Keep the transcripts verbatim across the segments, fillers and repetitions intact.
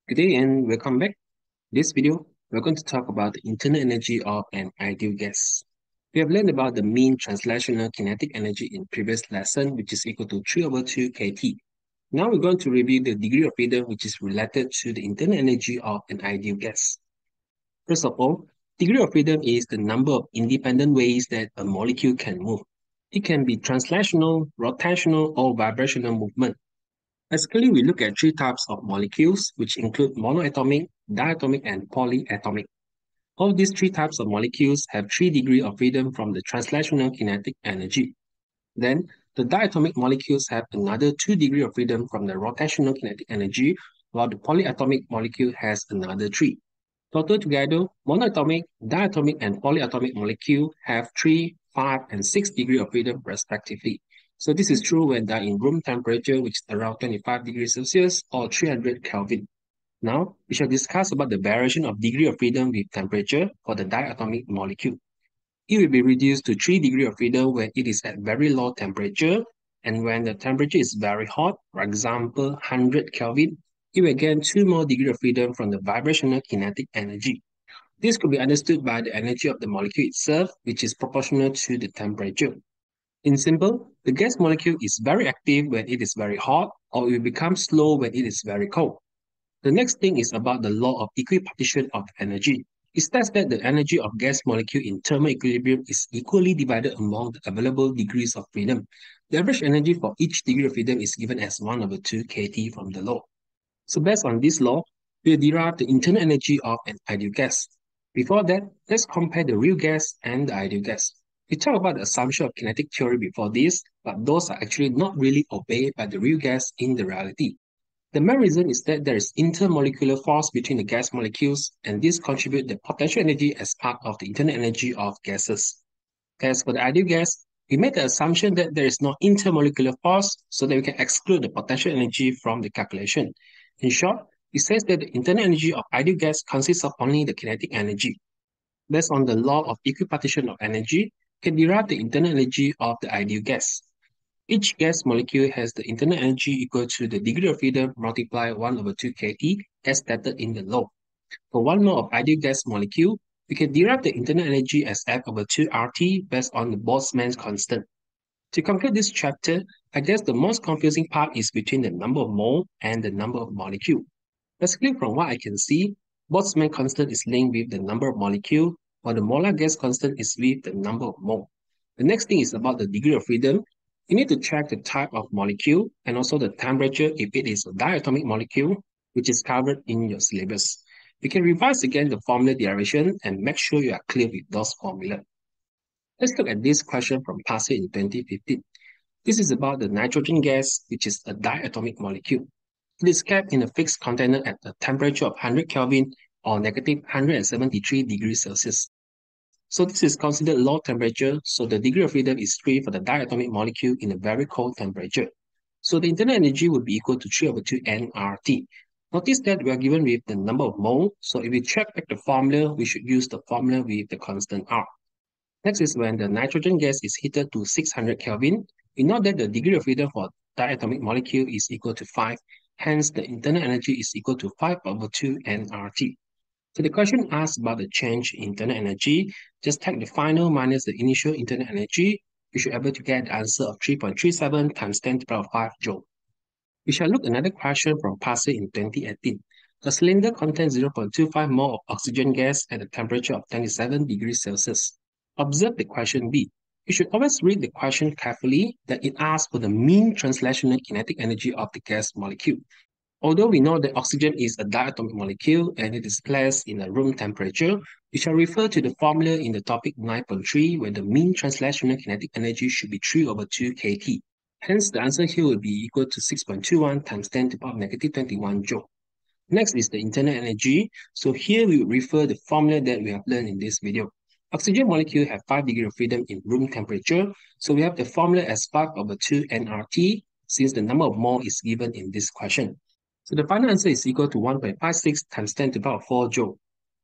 Good day and welcome back. This video, we're going to talk about the internal energy of an ideal gas. We have learned about the mean translational kinetic energy in previous lesson, which is equal to three over two K T. Now we're going to review the degree of freedom, which is related to the internal energy of an ideal gas. First of all, degree of freedom is the number of independent ways that a molecule can move. It can be translational, rotational, or vibrational movement. Basically, we look at three types of molecules, which include monoatomic, diatomic, and polyatomic. All these three types of molecules have three degrees of freedom from the translational kinetic energy. Then, the diatomic molecules have another two degrees of freedom from the rotational kinetic energy, while the polyatomic molecule has another three. Total together, monoatomic, diatomic, and polyatomic molecule have three, five, and six degrees of freedom respectively. So this is true when they're in room temperature, which is around twenty-five degrees Celsius or three hundred Kelvin. Now, we shall discuss about the variation of degree of freedom with temperature for the diatomic molecule. It will be reduced to three degrees of freedom when it is at very low temperature, and when the temperature is very hot, for example, one hundred Kelvin, it will gain two more degrees of freedom from the vibrational kinetic energy. This could be understood by the energy of the molecule itself, which is proportional to the temperature. In simple, the gas molecule is very active when it is very hot, or it will become slow when it is very cold. The next thing is about the law of equipartition of energy. It states that the energy of gas molecule in thermal equilibrium is equally divided among the available degrees of freedom. The average energy for each degree of freedom is given as one over two K T from the law. So based on this law, we will derive the internal energy of an ideal gas. Before that, let's compare the real gas and the ideal gas. We talked about the assumption of kinetic theory before this, but those are actually not really obeyed by the real gas in the reality. The main reason is that there is intermolecular force between the gas molecules, and this contributes the potential energy as part of the internal energy of gases. As for the ideal gas, we made the assumption that there is no intermolecular force, so that we can exclude the potential energy from the calculation. In short, it says that the internal energy of ideal gas consists of only the kinetic energy. Based on the law of equipartition of energy, we can derive the internal energy of the ideal gas. Each gas molecule has the internal energy equal to the degree of freedom multiplied one over two K T as stated in the law. For one mole of ideal gas molecule, we can derive the internal energy as F over two R T based on the Boltzmann's constant. To conclude this chapter, I guess the most confusing part is between the number of mole and the number of molecule. Basically, from what I can see, Boltzmann constant is linked with the number of molecule, while the molar gas constant is with the number of mole. The next thing is about the degree of freedom. You need to check the type of molecule and also the temperature if it is a diatomic molecule, which is covered in your syllabus. You can revise again the formula derivation and make sure you are clear with those formulas. Let's look at this question from past year in twenty fifteen. This is about the nitrogen gas, which is a diatomic molecule. It is kept in a fixed container at a temperature of one hundred Kelvin or negative one hundred seventy-three degrees Celsius. So this is considered low temperature, so the degree of freedom is three for the diatomic molecule in a very cold temperature. So the internal energy would be equal to three over two N R T. Notice that we are given with the number of mole, so if we check back the formula, we should use the formula with the constant R. Next is when the nitrogen gas is heated to six hundred Kelvin, we know that the degree of freedom for diatomic molecule is equal to five, hence the internal energy is equal to five over two N R T. So the question asks about the change in internal energy. Just take the final minus the initial internal energy. You should be able to get the answer of three point three seven times ten to the power of five joule. We shall look at another question from past year in twenty eighteen. The cylinder contains zero point two five mole of oxygen gas at a temperature of twenty-seven degrees Celsius. Observe the question B. You should always read the question carefully that it asks for the mean translational kinetic energy of the gas molecule. Although we know that oxygen is a diatomic molecule and it is placed in a room temperature, we shall refer to the formula in the topic nine point three where the mean translational kinetic energy should be three over two K T. Hence, the answer here will be equal to six point two one times ten to the power of negative twenty-one joule. Next is the internal energy. So here we will refer the formula that we have learned in this video. Oxygen molecule have five degrees of freedom in room temperature. So we have the formula as five over two N R T since the number of mole is given in this question. So the final answer is equal to one point five six times ten to the power of four joule.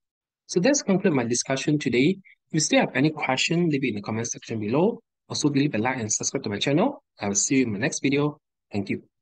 So that's conclude my discussion today. If you still have any question, leave it in the comment section below. Also, leave a like and subscribe to my channel. I will see you in my next video. Thank you.